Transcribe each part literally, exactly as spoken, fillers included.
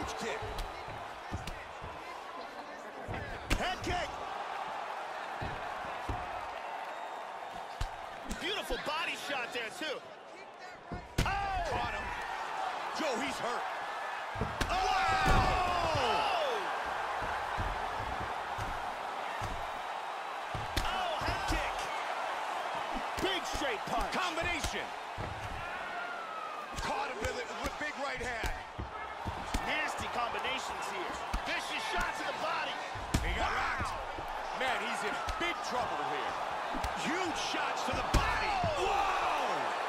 Huge kick. Head kick. Beautiful body shot there, too. Oh! Caught him. Joe, he's hurt. Oh! Oh! Oh, head kick. Big straight punch. Combination. Caught him with, with big right hand. Nasty combinations here. Vicious shot to the body. He got Wow. rocked. Man, he's in big trouble here. Huge shots to the body. Whoa!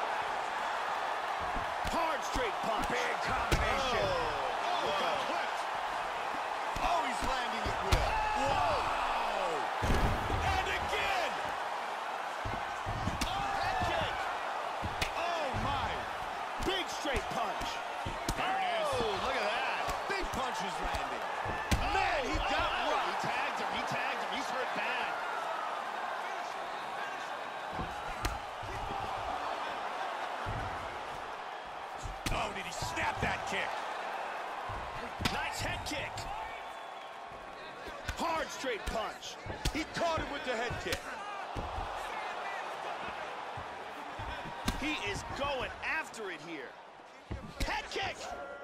Hard straight punch. Big combination. Oh, Oh, got clipped. Oh, he's landing it well. Whoa! And again. Oh, head kick. Oh, my. Big straight punch. There it is. Oh, look at that. Big punches landing. Man, he got oh, rocked. He tagged him. He tagged him. He's hurt bad. Oh, did he snap that kick? Nice head kick. Hard straight punch. He caught him with the head kick. He is going after it here. Head kick.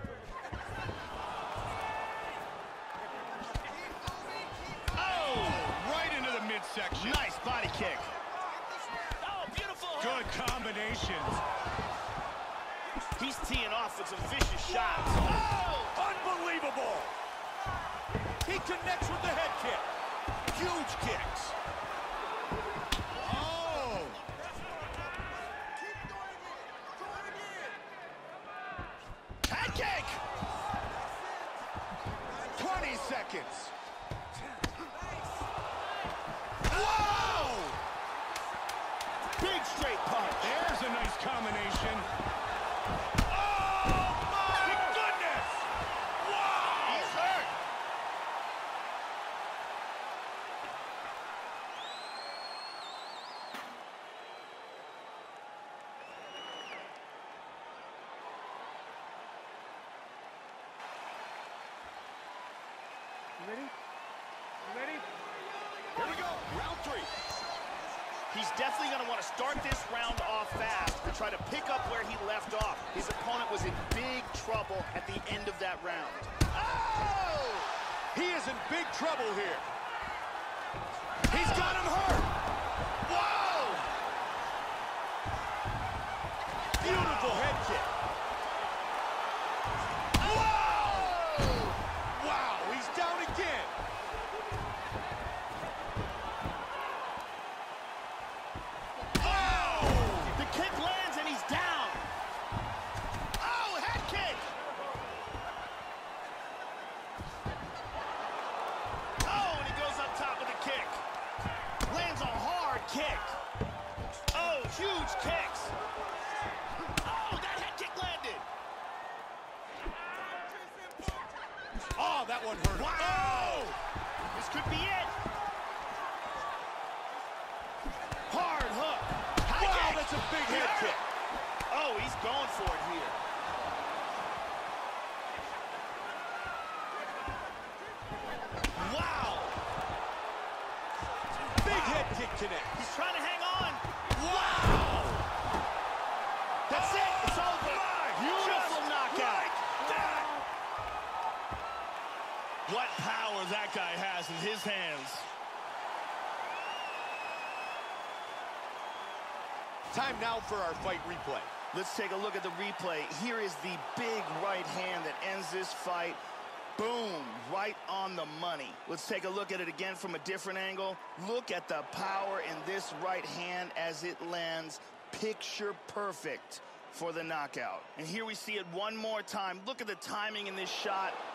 Oh, Right into the midsection. nice body kick. Oh, beautiful. Good combinations. He's teeing off with some vicious shots. Oh, Unbelievable. He connects with the head kick. Huge kicks. Oh. head kick. twenty seconds. Whoa! Big straight punch. There's a nice combination. Oh, my goodness! Wow! He's hurt. You ready? You ready? Here we go. Round three. He's definitely going to want to start this round off fast to try to pick up where he left off. His opponent was in big trouble at the end of that round. Oh! He is in big trouble here. He's got him hurt. Whoa! Beautiful head kick. Whoa! Wow, he's down again. Oh! The kick lands and he's down. Oh, head kick. Oh, and he goes up top with a kick. Lands a hard kick. Oh, huge kicks. Oh, that head kick landed. Oh, that one hurt. Wow. This could be it. Hard hook. High Wow, kick. that's a big He head hurt kick. it. Oh, he's going for it here. Wow. Big head kick connect. He's trying to hang on. Wow! That's it. It's over. My, Beautiful just knockout. like that. What power that guy has in his hands. Time now for our fight replay. Let's take a look at the replay. Here is the big right hand that ends this fight. Boom, right on the money. Let's take a look at it again from a different angle. Look at the power in this right hand as it lands. Picture perfect for the knockout. And here we see it one more time. Look at the timing in this shot.